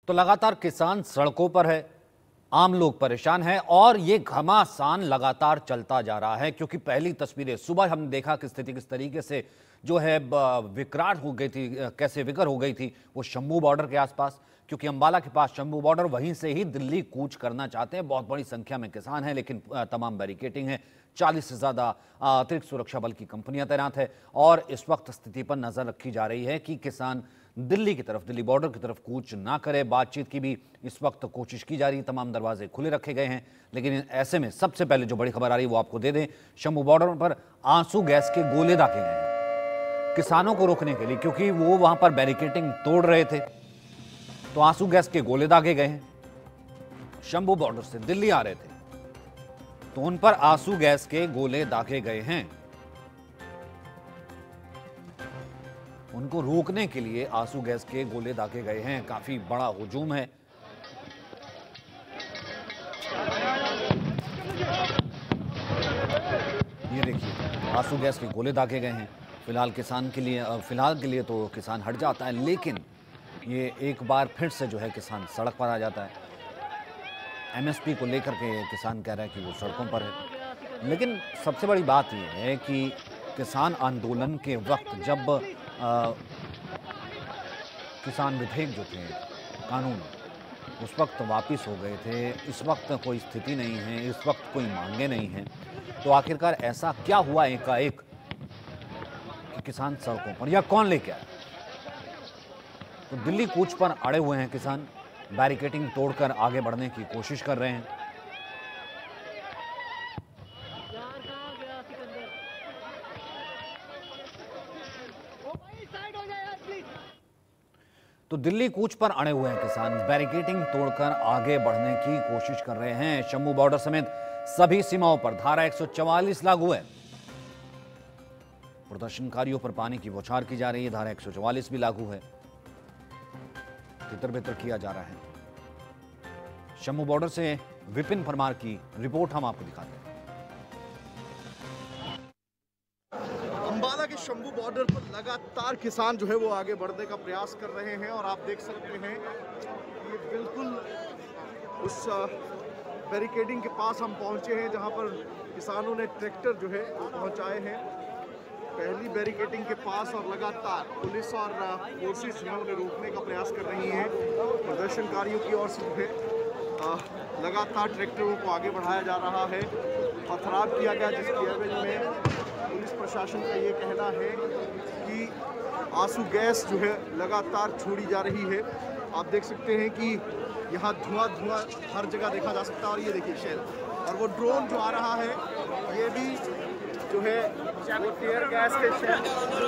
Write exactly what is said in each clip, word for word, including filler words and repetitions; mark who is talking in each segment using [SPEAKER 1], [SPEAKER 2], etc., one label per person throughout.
[SPEAKER 1] तो लगातार किसान सड़कों पर है, आम लोग परेशान हैं और ये घमासान लगातार चलता जा रहा है। क्योंकि पहली तस्वीरें सुबह हमने देखा कि स्थिति किस तरीके से जो है विकराल हो गई थी, कैसे विकर हो गई थी वो शंभू बॉर्डर के आसपास। क्योंकि अंबाला के पास शंभू बॉर्डर, वहीं से ही दिल्ली कूच करना चाहते हैं। बहुत बड़ी संख्या में किसान हैं, लेकिन तमाम बैरिकेटिंग है। चालीस से ज्यादा अतिरिक्त सुरक्षा बल की कंपनियां तैनात है और इस वक्त स्थिति पर नजर रखी जा रही है कि किसान दिल्ली की तरफ, दिल्ली बॉर्डर की तरफ कूच ना करे। बातचीत की भी इस वक्त कोशिश की जा रही है, तमाम दरवाजे खुले रखे गए हैं। लेकिन ऐसे में सबसे पहले जो बड़ी खबर आ रही है वो आपको दे दें। शंभू बॉर्डर पर आंसू गैस के गोले दागे गए हैं किसानों को रोकने के लिए, क्योंकि वो वहां पर बैरिकेटिंग तोड़ रहे थे। तो आंसू गैस के गोले दागे गए हैं। शंभू बॉर्डर से दिल्ली आ रहे थे तो उन पर आंसू गैस के गोले दागे गए हैं। उनको रोकने के लिए आंसू गैस के गोले दागे गए हैं। काफी बड़ा हुजूम है। ये देखिए, आंसू गैस के गोले दागे गए हैं। फिलहाल किसान के लिए फिलहाल के लिए तो किसान हट जाता है, लेकिन ये एक बार फिर से जो है किसान सड़क पर आ जाता है। एमएसपी को लेकर के किसान कह रहा है कि वो सड़कों पर है। लेकिन सबसे बड़ी बात यह है कि किसान आंदोलन के वक्त जब आ, किसान विधेयक जो थे, कानून, उस वक्त वापस हो गए थे। इस वक्त कोई स्थिति नहीं है, इस वक्त कोई मांगे नहीं हैं। तो आखिरकार ऐसा क्या हुआ एकाएक कि किसान सड़कों पर, या कौन लेके आया? तो दिल्ली कूच पर अड़े हुए हैं किसान, बैरिकेटिंग तोड़कर आगे बढ़ने की कोशिश कर रहे हैं। तो दिल्ली कूच पर अड़े हुए हैं किसान, बैरिकेटिंग तोड़कर आगे बढ़ने की कोशिश कर रहे हैं। शंभू बॉर्डर समेत सभी सीमाओं पर धारा एक सौ चवालीस लागू है। प्रदर्शनकारियों पर पानी की बौछार की जा रही है। धारा एक सौ चवालीस भी लागू है। तितर बितर किया जा रहा है। शंभू बॉर्डर से विपिन परमार की रिपोर्ट हम आपको दिखाते हैं।
[SPEAKER 2] अंबाला के शंभू बॉर्डर पर लगातार किसान जो है वो आगे बढ़ने का प्रयास कर रहे हैं और आप देख सकते हैं ये बिल्कुल उस बैरिकेडिंग के पास हम पहुंचे हैं जहां पर किसानों ने ट्रैक्टर जो है पहुंचाए हैं पहली बैरिकेडिंग के पास। और लगातार पुलिस और फोर्सेस जो है उन्हें रोकने का प्रयास कर रही हैं। प्रदर्शनकारियों की ओर से जो है लगातार ट्रैक्टरों को आगे बढ़ाया जा रहा है। पथराव किया गया, जिसकी एवज में पुलिस प्रशासन का ये कहना है कि आंसू गैस जो है लगातार छोड़ी जा रही है। आप देख सकते हैं कि यहाँ धुआं धुआं हर जगह देखा जा सकता है। और ये देखिए शेल, और वो ड्रोन जो आ रहा है ये भी जो है वो टीयर गैस के शेल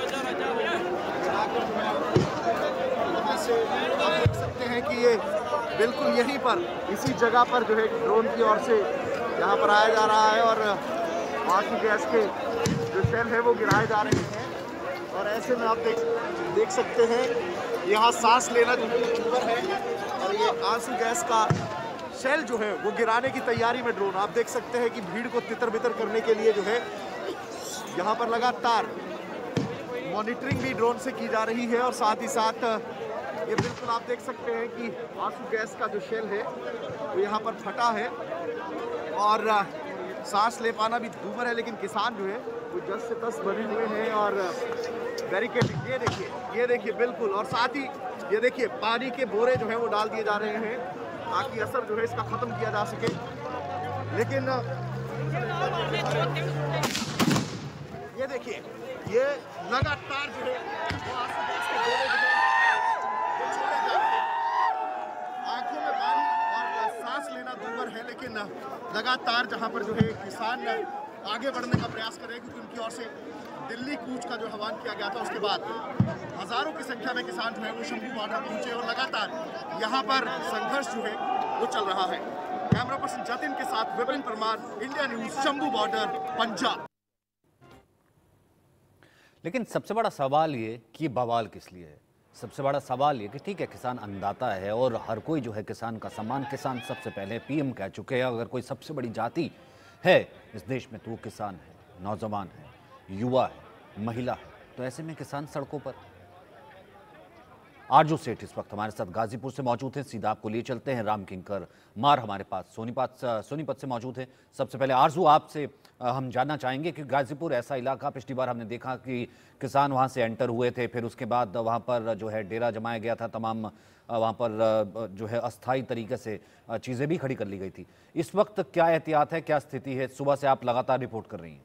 [SPEAKER 2] यहाँ से आप देख सकते हैं कि ये बिल्कुल यहीं पर इसी जगह पर जो है ड्रोन की ओर से यहाँ पर आया जा रहा है और आंसू गैस के जो शेल है वो गिराए जा रहे हैं। और ऐसे में आप देख देख सकते हैं यहाँ सांस लेना जो मुश्किल है और ये आंसू गैस का शेल जो है वो गिराने की तैयारी में ड्रोन। आप देख सकते हैं कि भीड़ को तितर बितर करने के लिए जो है यहाँ पर लगातार मॉनिटरिंग भी ड्रोन से की जा रही है। और साथ ही साथ ये बिल्कुल आप देख सकते हैं कि आंसू गैस का जो शेल है वो यहाँ पर फटा है और सांस ले पाना भी दूभर है। लेकिन किसान जो है वो जस से तस बने हुए हैं और बैरिकेडिंग, ये देखिए ये देखिए बिल्कुल। और साथ ही ये देखिए पानी के बोरे जो है वो डाल दिए जा रहे हैं ताकि असर जो है इसका ख़त्म किया जा सके। लेकिन ये देखिए ये लगातार जो है वो आंसू गैस के गोले जो है वो छोड़े जा रहे हैं। आंखों में पानी और सांस लेना दूभर है। लेकिन लगातार जहां पर जो है किसान आगे बढ़ने का प्रयास कर रहे हैं, क्योंकि उनकी ओर से दिल्ली कूच का जो आह्वान किया गया था उसके बाद हजारों की संख्या में किसान जो है वो शंभू बॉर्डर पहुंचे और लगातार यहाँ पर संघर्ष जो है वो चल रहा है। कैमरा पर्सन जतिन के साथ Vipin Parmar, India News, Shambhu border, Punjab.
[SPEAKER 1] लेकिन सबसे बड़ा सवाल ये कि बवाल किस लिए है। सबसे बड़ा सवाल ये कि ठीक है, किसान अन्नदाता है और हर कोई जो है किसान का सम्मान, किसान सबसे पहले पीएम कह चुके हैं। अगर कोई सबसे बड़ी जाति है इस देश में तो वो किसान है, नौजवान है, युवा है, महिला है। तो ऐसे में किसान सड़कों पर आरजू सेठ इस वक्त हमारे साथ गाजीपुर से मौजूद हैं। सीधा आपको लिए चलते हैं। राम किंकर मार हमारे पास सोनीपत सोनीपत से मौजूद है। सबसे पहले आरजू आपसे हम जानना चाहेंगे कि गाजीपुर ऐसा इलाका, पिछली बार हमने देखा कि किसान वहां से एंटर हुए थे, फिर उसके बाद वहां पर जो है डेरा जमाया गया था, तमाम वहां पर जो है अस्थायी तरीके से चीज़ें भी खड़ी कर ली गई थी। इस वक्त क्या एहतियात है, क्या स्थिति है? सुबह से आप लगातार रिपोर्ट कर रही हैं।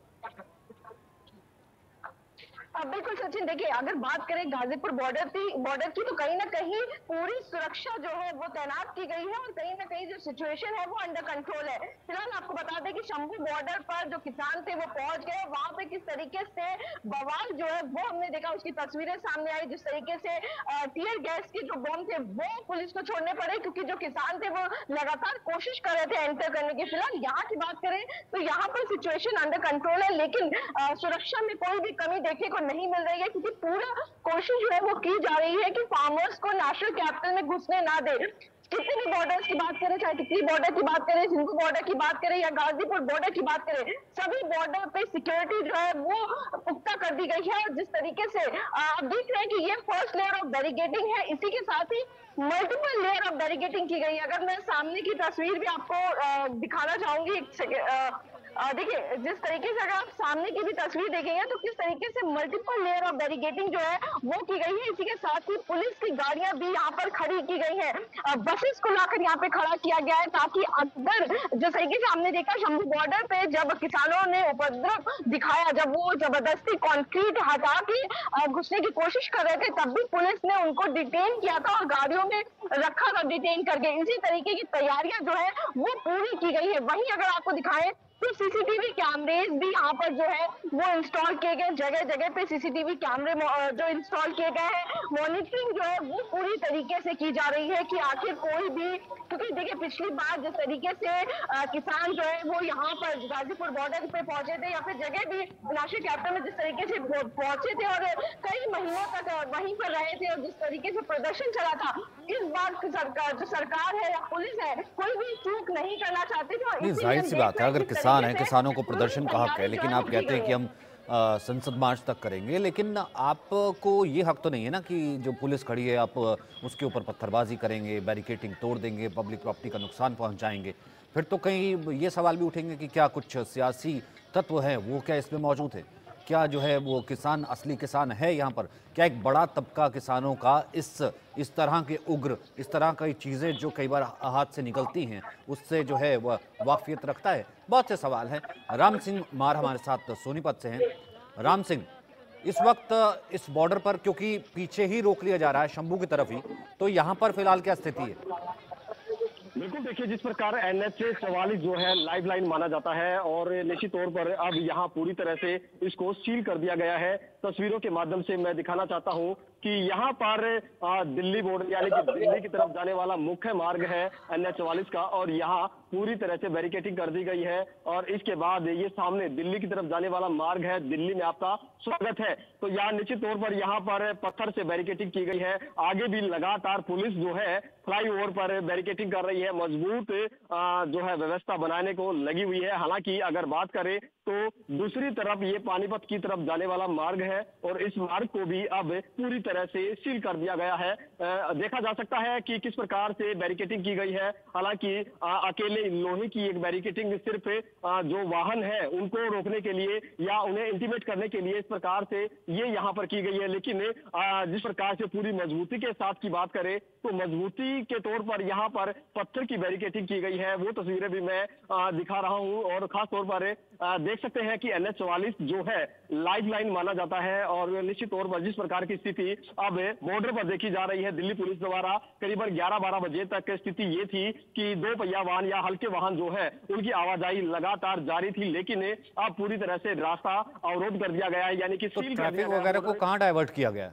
[SPEAKER 3] बिल्कुल सचिन, देखिए अगर बात करें गाजीपुर बॉर्डर की बॉर्डर की तो कहीं ना कहीं पूरी सुरक्षा जो है वो तैनात की गई है और कहीं ना कहीं जो सिचुएशन है वो अंडर कंट्रोल है। फिलहाल आपको बता दें कि शंभू बॉर्डर पर जो किसान थे वो पहुंच गए। वहां पे किस तरीके से बवाल जो है वो हमने देखा, उसकी तस्वीरें सामने आई। जिस तरीके से टीयर गैस के जो बम थे वो पुलिस को छोड़ने पड़े, क्योंकि जो किसान थे वो लगातार कोशिश कर रहे थे एंटर करने की। फिलहाल यहाँ की बात करें तो यहाँ पर सिचुएशन अंडर कंट्रोल है, लेकिन सुरक्षा में कोई भी कमी देखने को नहीं मिल रही है, क्योंकि पूरा कोशिश जो है वो की जा रही है कि फार्मर्स को नेशनल कैपिटल में घुसने ना दे। कितने भी बॉर्डर्स की बात करें, चाहे टिकरी बॉर्डर की बात करें, सिंधु बॉर्डर की बात करें या गाजीपुर बॉर्डर की बात करें, सभी बॉर्डर पे सिक्योरिटी जो है वो पुख्ता कर दी गई है। और जिस तरीके से आप देख रहे हैं कि ये फर्स्ट लेयर ऑफ बैरिकेडिंग है, इसी के साथ ही मल्टीपल लेयर ऑफ बैरिकेडिंग की गई है। अगर मैं सामने की तस्वीर भी आपको दिखाना चाहूंगी, एक सेकेंड देखिए, जिस तरीके से अगर आप सामने की भी तस्वीर देखेंगे तो किस तरीके से मल्टीपल लेयर ऑफ बैरिकेडिंग जो है वो की गई है। इसी के साथ ही पुलिस की गाड़ियां भी यहाँ पर खड़ी की गई है, बसेस को लाकर यहाँ पे खड़ा किया गया है, ताकि अगर जिस तरीके से हमने देखा शंभू बॉर्डर पे जब किसानों ने उपद्रव दिखाया, जब वो जबरदस्ती कंक्रीट हटा के घुसने की कोशिश कर रहे थे, तब भी पुलिस ने उनको डिटेन किया था और गाड़ियों में रखा था डिटेन करके। इसी तरीके की तैयारियां जो है वो पूरी की गई है। वहीं अगर आपको दिखाएं तो सीसीटीवी कैमरेज भी यहाँ पर जो है वो इंस्टॉल किए गए, जगह जगह पे सीसीटीवी कैमरे जो इंस्टॉल किए गए हैं। मॉनिटरिंग जो है वो पूरी तरीके से की जा रही है कि आखिर कोई भी, क्योंकि देखिए पिछली बार जिस तरीके से आ, किसान जो है वो यहाँ पर गाजीपुर बॉर्डर पे पहुंचे थे या फिर जगह भी नेशनल कैपिटल में जिस तरीके से पहुंचे थे और कई महीनों तक वहीं पर रहे थे और जिस तरीके से प्रदर्शन चला था, इस बार सरकार जो सरकार है या पुलिस है कोई भी चूक नहीं करना चाहती थी।
[SPEAKER 1] जाहिर सी बात है, अगर किसान है, किसानों को प्रदर्शन का हक है, लेकिन आप कहते हैं कि हम आ, संसद मार्च तक करेंगे, लेकिन आपको ये हक तो नहीं है ना कि जो पुलिस खड़ी है आप उसके ऊपर पत्थरबाजी करेंगे, बैरिकेडिंग तोड़ देंगे, पब्लिक प्रॉपर्टी का नुकसान पहुंचाएंगे। फिर तो कहीं ये सवाल भी उठेंगे कि क्या कुछ सियासी तत्व है वो क्या इसमें मौजूद है? क्या जो है वो किसान असली किसान है यहाँ पर? क्या एक बड़ा तबका किसानों का इस इस तरह के उग्र, इस तरह की चीज़ें जो कई बार हाथ से निकलती हैं उससे जो है वह वाकफियत रखता है? बहुत से सवाल हैं। राम सिंह मार हमारे साथ सोनीपत से हैं। राम सिंह, इस वक्त इस बॉर्डर पर क्योंकि पीछे ही रोक लिया जा रहा है शंभू की तरफ ही, तो यहाँ पर फिलहाल क्या स्थिति है?
[SPEAKER 4] बिल्कुल, देखिए जिस प्रकार एन एच चौवालीस जो है लाइफ लाइन माना जाता है और निश्चित तौर पर अब यहाँ पूरी तरह से इसको सील कर दिया गया है। तस्वीरों के माध्यम से मैं दिखाना चाहता हूँ कि यहाँ पर दिल्ली बॉर्डर यानी कि दिल्ली की तरफ जाने वाला मुख्य मार्ग है एन एच चौवालीस का, और यहाँ पूरी तरह से बैरिकेडिंग कर दी गई है। और इसके बाद ये सामने दिल्ली की तरफ जाने वाला मार्ग है, दिल्ली में आपका स्वागत है। तो यहाँ निश्चित तौर पर यहाँ पर पत्थर से बैरिकेडिंग की गई है। आगे भी लगातार पुलिस जो है फ्लाईओवर पर बैरिकेडिंग कर रही है, मजबूत जो है व्यवस्था बनाने को लगी हुई है। हालांकि अगर बात करें तो दूसरी तरफ ये पानीपत की तरफ जाने वाला मार्ग है और इस मार्ग को भी अब पूरी तरह से सील कर दिया गया है। आ, देखा जा सकता है कि किस प्रकार से बैरिकेडिंग की गई है। हालांकि अकेले लोहे की एक बैरिकेडिंग सिर्फ आ, जो वाहन है उनको रोकने के लिए या उन्हें इंटीमेट करने के लिए इस प्रकार से ये यहाँ पर की गई है, लेकिन आ, जिस प्रकार से पूरी मजबूती के साथ की बात करें तो मजबूती के तौर पर यहाँ पर पत्थर की बैरिकेडिंग की गई है। वो तस्वीरें भी मैं आ, दिखा रहा हूँ और खास तौर पर आ, देख सकते हैं कि एन एच चौवालीस जो है लाइफ लाइन माना जाता है और निश्चित तौर पर जिस प्रकार की स्थिति अब बॉर्डर पर देखी जा रही है दिल्ली पुलिस द्वारा, करीबन ग्यारह बारह बजे तक स्थिति ये थी कि दो पहिया वाहन या हल्के वाहन जो है उनकी आवाजाही लगातार जारी थी, लेकिन अब पूरी तरह से रास्ता अवरोध कर दिया गया है, यानी कि
[SPEAKER 1] तो ट्रैफिक वगैरह को कहाँ डाइवर्ट किया गया है?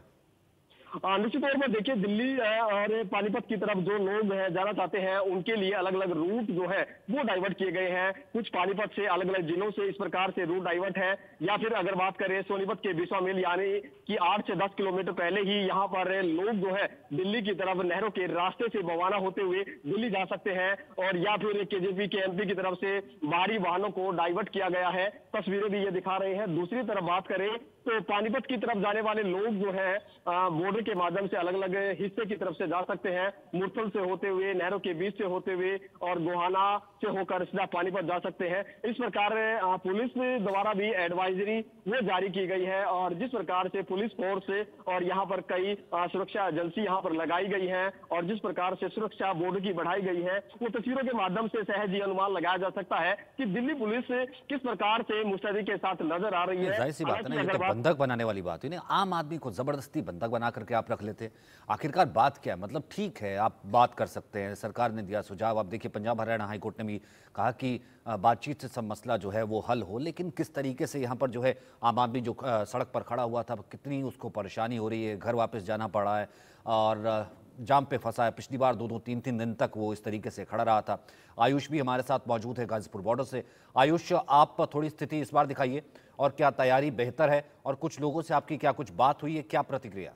[SPEAKER 4] निश्चित तौर पर देखिए दिल्ली और पानीपत की तरफ जो लोग हैं जाना चाहते हैं उनके लिए अलग अलग रूट जो है वो डाइवर्ट किए गए हैं। कुछ पानीपत से अलग अलग जिलों से इस प्रकार से रूट डाइवर्ट है, या फिर अगर बात करें सोनीपत के बिस्वा मिल यानी कि आठ से दस किलोमीटर पहले ही यहाँ पर लोग जो है दिल्ली की तरफ नहरों के रास्ते से रवाना होते हुए दिल्ली जा सकते हैं, और या फिर केजेपी के एमपी की तरफ से भारी वाहनों को डाइवर्ट किया गया है। तस्वीरें भी ये दिखा रहे हैं। दूसरी तरफ बात करें तो पानीपत की तरफ जाने वाले लोग जो है बॉर्डर के माध्यम से अलग अलग हिस्से की तरफ से जा सकते हैं। मुरथल से होते हुए, नहरों के बीच से होते हुए और गोहाना से होकर सीधा पानीपत जा सकते हैं। इस प्रकार पुलिस द्वारा भी एडवाइजरी वो जारी की गई है और जिस प्रकार से पुलिस फोर्स और यहाँ पर कई सुरक्षा एजेंसी यहाँ पर लगाई गई है और जिस प्रकार से सुरक्षा बॉर्डर की बढ़ाई गई है, वो तस्वीरों के माध्यम से सहज ही अनुमान लगाया जा सकता है कि दिल्ली पुलिस किस प्रकार से मुस्तैदी के साथ नजर आ रही है।
[SPEAKER 1] जाहिर सी बात है ना, ये तो बंधक बनाने वाली बात हुई ना। आम आदमी को जबरदस्ती बंधक बना करके आप रख लेते। आखिरकार बात क्या है? मतलब ठीक है, आप बात कर सकते हैं, सरकार ने दिया सुझाव। आप देखिए, पंजाब हरियाणा हाईकोर्ट ने भी कहा कि बातचीत से सब मसला जो है वो हल हो, लेकिन किस तरीके से यहाँ पर जो है आम आदमी जो सड़क पर खड़ा हुआ था, कितनी उसको परेशानी हो रही है, घर वापस जाना पड़ा है और जाम पे फंसा है। पिछली बार दो दो तीन तीन दिन तक वो इस तरीके से खड़ा रहा था। आयुष भी हमारे साथ मौजूद है गाजीपुर बॉर्डर से। आयुष, आप थोड़ी स्थिति इस बार दिखाइए और क्या तैयारी बेहतर है और कुछ लोगों से आपकी क्या कुछ बात हुई है, क्या प्रतिक्रिया?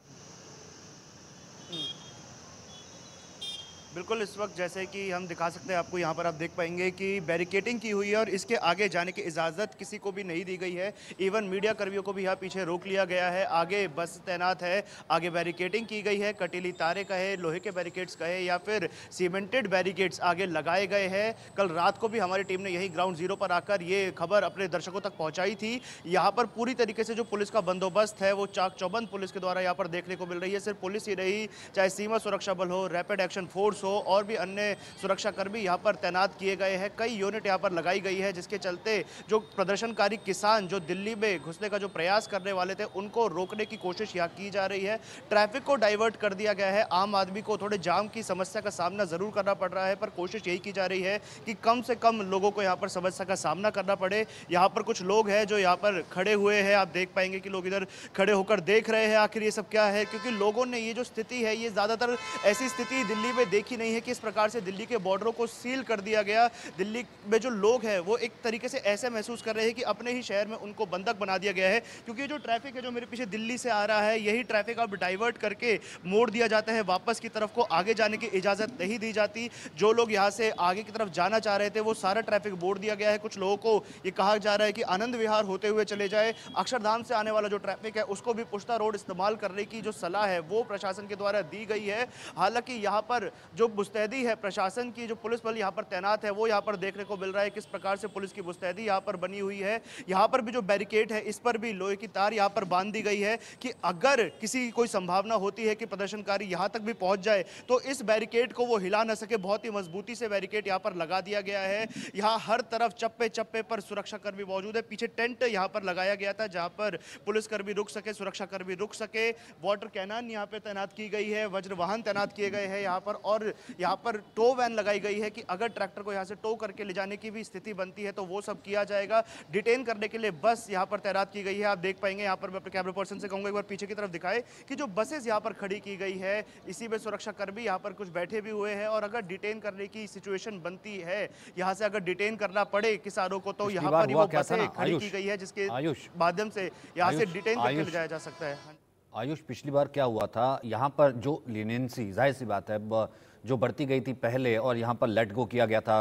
[SPEAKER 5] बिल्कुल, इस वक्त जैसे कि हम दिखा सकते हैं आपको, यहाँ पर आप देख पाएंगे कि बैरिकेडिंग की हुई है और इसके आगे जाने की इजाज़त किसी को भी नहीं दी गई है। इवन मीडिया कर्मियों को भी यहाँ पीछे रोक लिया गया है। आगे बस तैनात है, आगे बैरिकेडिंग की गई है, कटीली तारे कहे, लोहे के बैरिकेड्स कहे या फिर सीमेंटेड बैरिकेड्स आगे लगाए गए हैं। कल रात को भी हमारी टीम ने यही ग्राउंड जीरो पर आकर ये खबर अपने दर्शकों तक पहुँचाई थी। यहाँ पर पूरी तरीके से जो पुलिस का बंदोबस्त है वो चाक चौबंद पुलिस के द्वारा यहाँ पर देखने को मिल रही है। सिर्फ पुलिस ही नहीं, चाहे सीमा सुरक्षा बल हो, रैपिड एक्शन फोर्स और भी अन्य सुरक्षाकर्मी यहाँ पर तैनात किए गए हैं। कई यूनिट यहाँ पर लगाई गई है, जिसके चलते जो प्रदर्शनकारी किसान जो दिल्ली में घुसने का जो प्रयास करने वाले थे उनको रोकने की कोशिश यहाँ की जा रही है। ट्रैफिक को डाइवर्ट कर दिया गया है। आम आदमी को थोड़े जाम की समस्या का सामना जरूर करना पड़ रहा है, पर कोशिश यही की जा रही है कि कम से कम लोगों को यहाँ पर समस्या का सामना करना पड़े। यहाँ पर कुछ लोग हैं जो यहाँ पर खड़े हुए हैं। आप देख पाएंगे कि लोग इधर खड़े होकर देख रहे हैं आखिर ये सब क्या है, क्योंकि लोगों ने ये जो स्थिति है, ये ज़्यादातर ऐसी स्थिति दिल्ली में देखी नहीं है कि इस प्रकार से दिल्ली के बॉर्डरों को सील कर दिया गया। दिल्ली में जो लोग हैं वो एक तरीके से ऐसे महसूस कर रहे हैं कि अपने ही शहर में उनको बंधक बना दिया गया है, क्योंकि जो ट्रैफिक है जो मेरे पीछे दिल्ली से आ रहा है, यही ट्रैफिक अब डाइवर्ट करके मोड़ दिया जाता है वापस की तरफ को। आगे जाने की इजाज़त नहीं दी जाती। जो लोग यहाँ से आगे की तरफ जाना चाह रहे थे वो सारा ट्रैफिक मोड़ दिया गया है। कुछ लोगों को ये कहा जा रहा है कि आनंद विहार होते हुए चले जाए। अक्षरधाम से आने वाला जो ट्रैफिक है उसको भी पुश्ता रोड इस्तेमाल करने की जो सलाह है वो प्रशासन के द्वारा दी गई है। हालांकि यहाँ पर जो मुस्तैदी है प्रशासन की, जो पुलिस बल यहाँ पर तैनात है, वो यहाँ पर देखने को मिल रहा है किस प्रकार से पुलिस की मुस्तैदी यहाँ पर बनी हुई है। यहाँ पर भी जो बैरिकेड है इस पर भी लोहे की तार यहाँ पर बांध दी गई है कि अगर किसी कोई संभावना होती है कि प्रदर्शनकारी यहाँ तक भी पहुँच जाए तो इस बैरिकेड को वो हिला न सके। बहुत ही मजबूती से बैरिकेड यहाँ पर लगा दिया गया है। यहाँ हर तरफ चप्पे चप्पे पर सुरक्षाकर्मी मौजूद है। पीछे टेंट यहाँ पर लगाया गया था जहाँ पर पुलिसकर्मी रुक सके, सुरक्षाकर्मी रुक सके। वाटर कैनन यहाँ पे तैनात की गई है, वज्र वाहन तैनात किए गए हैं यहाँ पर, और यहाँ पर टो वैन लगाई गई है कि अगर ट्रैक्टर को यहाँ से टो करके ले जाने की भी स्थिति बनती है तो वो सब किया जाएगा। डिटेन करने के लिए बस यहाँ पर तैनात की गई है। आप देख पाएंगे यहाँ पर, मैं अपने कैमरा पर्सन से कहूँगा एक बार पीछे की तरफ दिखाए कि जो बसेस यहाँ पर खड़ी की गई है इसी में सुरक्षाकर्मी यहाँ पर कुछ बैठे भी हुए हैं। और अगर डिटेन करने की सिचुएशन बनती है, यहाँ से अगर डिटेन करना पड़े किसानों को, तो यहाँ पर वो बसें खड़ी की गई है जिसके माध्यम से यहाँ से डिटेन करके ले जाया जा सकता है।
[SPEAKER 1] आयुष, पिछली बार क्या हुआ था, यहाँ पर जो लीनेंसी, जाहिर सी बात है, जो बढ़ती गई थी पहले और यहाँ पर लेट गो किया गया था,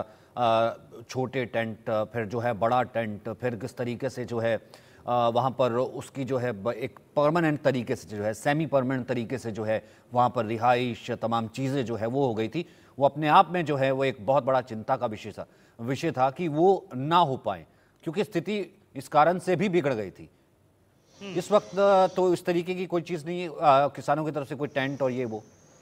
[SPEAKER 1] छोटे टेंट, फिर जो है बड़ा टेंट, फिर किस तरीके से जो है वहाँ पर उसकी जो है एक परमानेंट तरीके से जो है, सेमी परमानेंट तरीके से जो है वहाँ पर रिहाइश, तमाम चीज़ें जो है वो हो गई थी। वो अपने आप में जो है वो एक बहुत बड़ा चिंता का विषय था विषय था कि वो ना हो पाए, क्योंकि स्थिति इस कारण से भी बिगड़ गई थी। इस वक्त तो इस तरीके की कोई चीज़ नहीं है किसानों की तरफ से, कोई टेंट और ये वो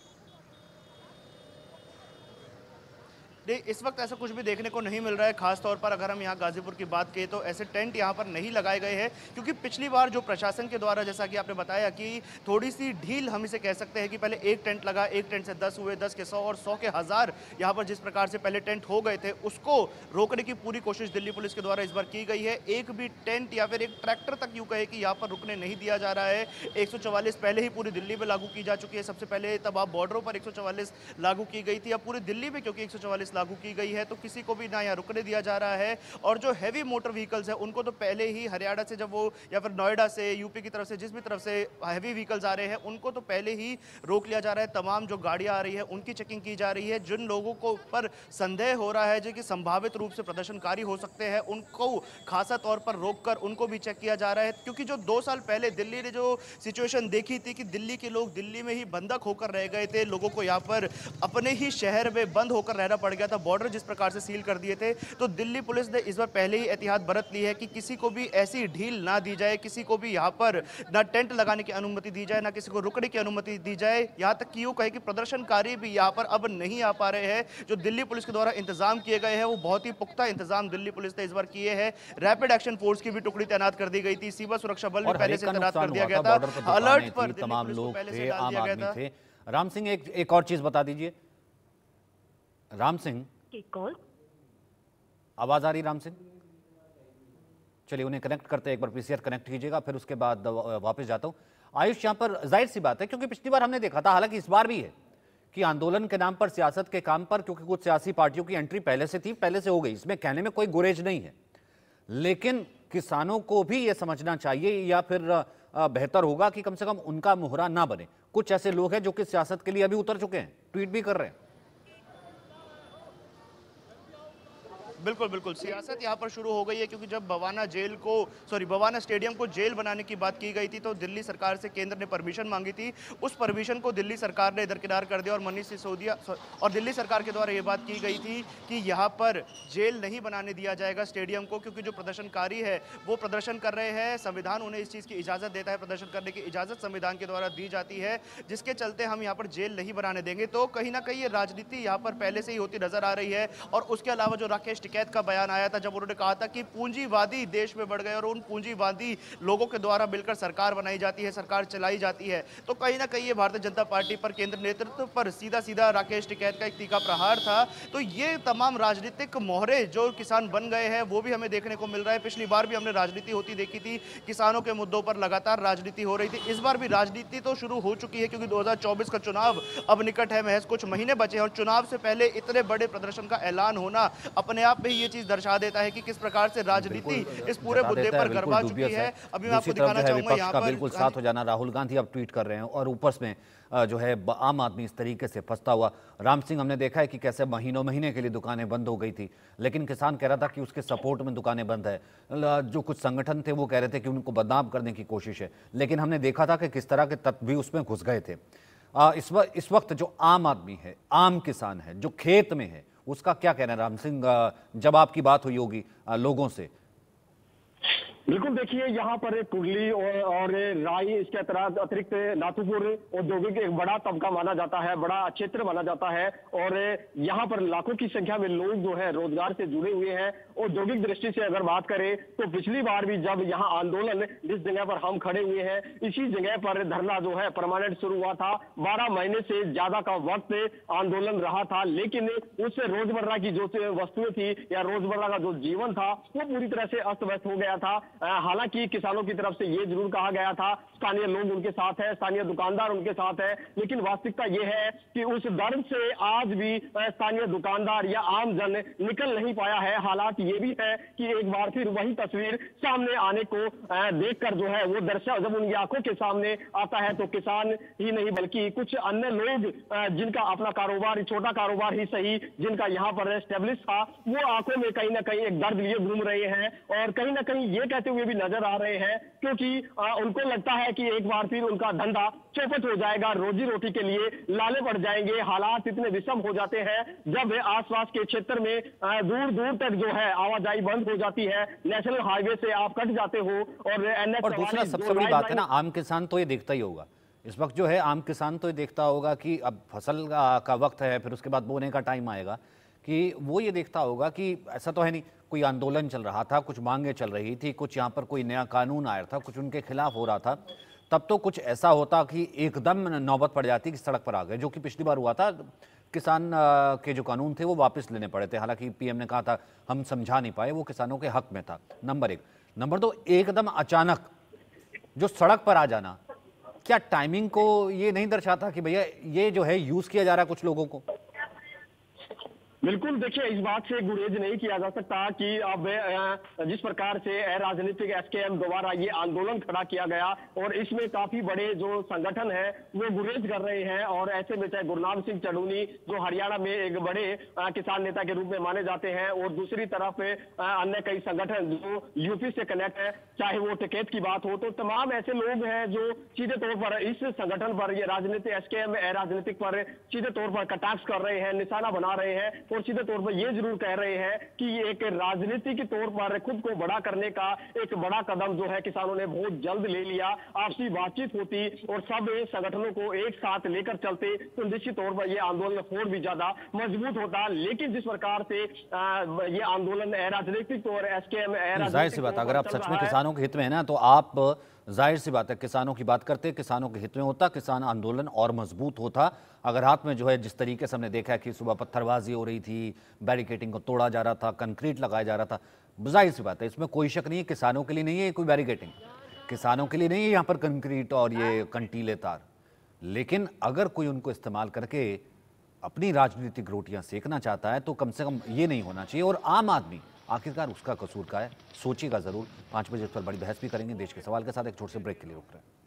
[SPEAKER 5] नहीं, इस वक्त ऐसा कुछ भी देखने को नहीं मिल रहा है। खास तौर पर अगर हम यहाँ गाजीपुर की बात करें तो ऐसे टेंट यहाँ पर नहीं लगाए गए हैं, क्योंकि पिछली बार जो प्रशासन के द्वारा, जैसा कि आपने बताया कि थोड़ी सी ढील हम इसे कह सकते हैं कि पहले एक टेंट लगा, एक टेंट से दस हुए, दस के सौ और सौ के हज़ार, यहाँ पर जिस प्रकार से पहले टेंट हो गए थे उसको रोकने की पूरी कोशिश दिल्ली पुलिस के द्वारा इस बार की गई है। एक भी टेंट या फिर एक ट्रैक्टर तक यूँ कहे कि यहाँ पर रुकने नहीं दिया जा रहा है। एक सौ चवालीस पहले ही पूरी दिल्ली में लागू की जा चुकी है। सबसे पहले तब आप बॉर्डरों पर एक सौ चवालीस लागू की गई थी, अब पूरी दिल्ली में क्योंकि एक सौ चवालीस पुलिस लागू की गई है, तो किसी को भी ना यहाँ रुकने दिया जा रहा है। और जो हैवी मोटर व्हीकल्स है उनको तो पहले ही हरियाणा से जब वो या फिर नोएडा से यूपी की तरफ से जिस भी तरफ से हैवी व्हीकल्स आ रहे हैं उनको तो पहले ही रोक लिया जा रहा है। तमाम जो गाड़ियां आ रही है उनकी चेकिंग की जा रही है। जिन लोगों को पर संदेह हो रहा है जो कि संभावित रूप से प्रदर्शनकारी हो सकते हैं उनको खासा तौर पर रोककर उनको भी चेक किया जा रहा है। क्योंकि जो दो साल पहले दिल्ली ने जो सिचुएशन देखी थी कि दिल्ली के लोग दिल्ली में ही बंधक होकर रह गए थे, लोगों को यहाँ पर अपने ही शहर में बंद होकर रहना पड़ गया था, बॉर्डर जिस प्रकार से सील कर दिए थे, तो दिल्ली पुलिस ने इस बार पहले ही एहतियात बरत ली है कि किसी को भी ऐसी ढील ना दी जाए, किसी को भी यहाँ पर ना टेंट लगाने की अनुमति दी जाए, ना किसी को रुकने की अनुमति दी जाए। यहाँ तक कि यूँ कहे कि प्रदर्शनकारी भी यहाँ पर अब नहीं आ पा रहे हैं। जो दिल्ली पुलिस के द्वारा इंतजाम किए गए हैं वो बहुत ही पुख्ता इंतजाम दिल्ली पुलिस ने इस बार किए हैं। रैपिड एक्शन फोर्स की भी टुकड़ी तैनात कर दी गई थी, सीमा सुरक्षा बल भी पहले से तैनात कर दिया गया था, अलर्ट पर
[SPEAKER 1] तमाम लोग थे, आम आदमी थे। राम सिंह, एक एक और चीज बता दीजिए। राम सिंह, आवाज आ रही? राम सिंह, चलिए उन्हें कनेक्ट करते हैं, एक बार पीसीआर कनेक्ट कीजिएगा, फिर उसके बाद वापस जाता हूं। आयुष, यहां पर जाहिर सी बात है क्योंकि पिछली बार हमने देखा था, हालांकि इस बार भी है कि आंदोलन के नाम पर, सियासत के काम पर, क्योंकि कुछ सियासी पार्टियों की एंट्री पहले से थी, पहले से हो गई, इसमें कहने में कोई गुरेज नहीं है, लेकिन किसानों को भी यह समझना चाहिए या फिर बेहतर होगा कि कम से कम उनका मोहरा ना बने। कुछ ऐसे लोग हैं जो कि सियासत के लिए अभी उतर चुके हैं, ट्वीट भी कर रहे हैं।
[SPEAKER 5] बिल्कुल बिल्कुल सियासत यहाँ पर शुरू हो गई है, क्योंकि जब बवाना जेल को सॉरी बवाना स्टेडियम को जेल बनाने की बात की गई थी तो दिल्ली सरकार से केंद्र ने परमिशन मांगी थी। उस परमिशन को दिल्ली सरकार ने दरकिनार कर दिया और मनीष सिसोदिया और दिल्ली सरकार के द्वारा ये बात की गई थी कि यहाँ पर जेल नहीं बनाने दिया जाएगा स्टेडियम को, क्योंकि जो प्रदर्शनकारी है वो प्रदर्शन कर रहे हैं, संविधान उन्हें इस चीज़ की इजाज़त देता है, प्रदर्शन करने की इजाज़त संविधान के द्वारा दी जाती है, जिसके चलते हम यहाँ पर जेल नहीं बनाने देंगे। तो कहीं ना कहीं ये राजनीति यहाँ पर पहले से ही होती नजर आ रही है। और उसके अलावा जो राकेश टिकैत का बयान आया था जब उन्होंने कहा था कि पूंजीवादी देश में बढ़ गए और उन पूंजीवादी लोगों के द्वारा मिलकर सरकार बनाई जाती है, सरकार चलाई जाती है, तो कहीं ना कहीं ये भारतीय जनता पार्टी पर, केंद्र नेतृत्व पर सीधा सीधा राकेश टिकैत का एक तीखा प्रहार था। तो ये तमाम राजनीतिक मोहरे जो किसान बन गए हैं वो भी हमें देखने को मिल रहा है। पिछली बार भी हमने राजनीति होती देखी थी, किसानों के मुद्दों पर लगातार राजनीति हो रही थी। इस बार भी राजनीति तो शुरू हो चुकी है, क्योंकि दो हज़ार चौबीस का चुनाव अब निकट है, महज कुछ महीने बचे हैं और चुनाव से पहले इतने बड़े प्रदर्शन का ऐलान होना अपने आप में ही ये चीज दर्शा देता है कि किस प्रकार से राजनीति इस पूरे मुद्दे पर गरबा चुकी है। अभी मैं आपको दिखाना चाहूंगा यहाँ पर
[SPEAKER 1] बिल्कुल साथ हो जाना। राहुल गांधी अब ट्वीट कर रहे हैं और ऊपर में जो है आम आदमी इस तरीके से फंसता हुआ। राम सिंह, हमने देखा है कि कैसे महीनों महीने के लिए दुकानें बंद हो गई थी, लेकिन किसान कह रहा था कि उसके सपोर्ट में दुकानें बंद है। जो कुछ संगठन थे वो कह रहे थे कि उनको बदनाम करने की कोशिश है, लेकिन हमने देखा था कि किस तरह के तत्व भी उसमें घुस गए थे। इस वक्त इस वक्त जो आम आदमी है, आम किसान है, जो खेत में है, उसका क्या कहना है? राम सिंह, जब आपकी बात हुई होगी लोगों से।
[SPEAKER 4] बिल्कुल, देखिए यहाँ पर कुर्ली और, और राई, इसके अतिरिक्त नाथुपुर औद्योगिक एक बड़ा तबका माना जाता है, बड़ा क्षेत्र माना जाता है और यहाँ पर लाखों की संख्या में लोग जो है रोजगार से जुड़े हुए हैं। औद्योगिक दृष्टि से अगर बात करें तो पिछली बार भी जब यहाँ आंदोलन जिस जगह पर हम खड़े हुए हैं, इसी जगह पर धरना जो है परमानेंट शुरू हुआ था। बारह महीने से ज्यादा का वक्त आंदोलन रहा था, लेकिन उससे रोजमर्रा की जो वस्तुएं थी या रोजमर्रा का जो जीवन था वो पूरी तरह से अस्त व्यस्त हो गया था। हालांकि किसानों की तरफ से ये जरूर कहा गया था स्थानीय लोग उनके साथ है, स्थानीय दुकानदार उनके साथ है, लेकिन वास्तविकता ये है कि उस दर्द से आज भी स्थानीय दुकानदार या आम जन निकल नहीं पाया है। हालात ये भी है कि एक बार फिर वही तस्वीर सामने आने को देखकर जो है वो दर्शक जब उनकी आंखों के सामने आता है तो किसान ही नहीं बल्कि कुछ अन्य लोग जिनका अपना कारोबार, छोटा कारोबार ही सही, जिनका यहाँ पर एस्टेब्लिश था, वो आंखों में कहीं ना कहीं एक दर्द लिए घूम रहे हैं और कहीं ना कहीं ये कहते हुए भी नजर आ रहे हैं, क्योंकि आ, उनको लगता है कि एक बार फिर उनका धंधा चौपट हो जाएगा, रोजी रोटी के लिए लाले पड़ जाएंगे। हालात इतने विषम हो जाते हैं जब आसपास के क्षेत्र में दूर दूर तक जो है आवाजाही बंद हो जाती है, नेशनल हाईवे से आप कट जाते हो और एनएच।
[SPEAKER 1] और दूसरा सबसे बड़ी बात है ना, आम किसान तो ये देखता ही होगा इस वक्त जो है, आम किसान तो ये देखता होगा कि अब फसल का वक्त है, फिर उसके बाद बोने का टाइम आएगा, कि वो ये देखता होगा कि ऐसा तो है नहीं कोई आंदोलन चल रहा था, कुछ मांगे चल रही थी, कुछ यहाँ पर कोई नया कानून आया था, कुछ उनके खिलाफ हो रहा था, तब तो कुछ ऐसा होता कि एकदम नौबत पड़ जाती कि सड़क पर आ गए, जो कि पिछली बार हुआ था। किसान के जो कानून थे वो वापस लेने पड़े थे, हालांकि पीएम ने कहा था हम समझा नहीं पाए, वो किसानों के हक में था। नंबर एक। नंबर दो, एकदम अचानक जो सड़क पर आ जाना, क्या टाइमिंग को ये नहीं दर्शाता कि भैया ये जो है यूज किया जा रहा है कुछ लोगों को?
[SPEAKER 4] बिल्कुल, देखिए इस बात से गुरेज नहीं किया जा सकता कि अब जिस प्रकार से राजनीतिक एसकेएम द्वारा ये आंदोलन खड़ा किया गया और इसमें काफी बड़े जो संगठन है वो गुरेज कर रहे हैं। और ऐसे में चाहे गुरनाम सिंह चढ़ूनी जो हरियाणा में एक बड़े किसान नेता के रूप में माने जाते हैं, और दूसरी तरफ अन्य कई संगठन जो यूपी से कनेक्ट है, चाहे वो टिकैत की बात हो, तो तमाम ऐसे लोग हैं जो सीधे तौर पर इस संगठन पर, ये राजनीतिक एसकेएम राजनीतिक पर सीधे तौर पर कटाक्ष कर रहे हैं, निशाना बना रहे हैं और सीधे तौर पर यह जरूर कह रहे हैं कि ये एक राजनीति के तौर पर खुद को बड़ा करने का एक बड़ा कदम जो है किसानों ने बहुत जल्द ले लिया। आपसी बातचीत होती और सब संगठनों को एक साथ लेकर चलते तो निश्चित तौर पर यह आंदोलन और भी ज्यादा मजबूत होता। लेकिन जिस प्रकार से ये आंदोलन राजनीतिक और एसकेएम
[SPEAKER 1] जाहिर सी बात, अगर आप सच में किसानों के हित में है ना, तो आप जाहिर सी बात है किसानों की बात करते, किसानों के हित में होता, किसान आंदोलन और मजबूत होता। अगर हाथ में जो है जिस तरीके से हमने देखा है कि सुबह पत्थरबाजी हो रही थी, बैरिकेटिंग को तोड़ा जा रहा था, कंक्रीट लगाया जा रहा था, जाहिर सी बात है इसमें कोई शक नहीं है किसानों के लिए नहीं है कोई बैरिकेटिंग, किसानों के लिए नहीं है यहाँ पर कंक्रीट और ये कंटीले तार। लेकिन अगर कोई उनको इस्तेमाल करके अपनी राजनीतिक रोटियां सेकना चाहता है तो कम से कम ये नहीं होना चाहिए। और आम आदमी आखिरकार उसका कसूर का है, सोचिएगा जरूर। पाँच बजे इस पर बड़ी बहस भी करेंगे। देश के सवाल के साथ एक छोटे से ब्रेक के लिए रुक रहे हैं।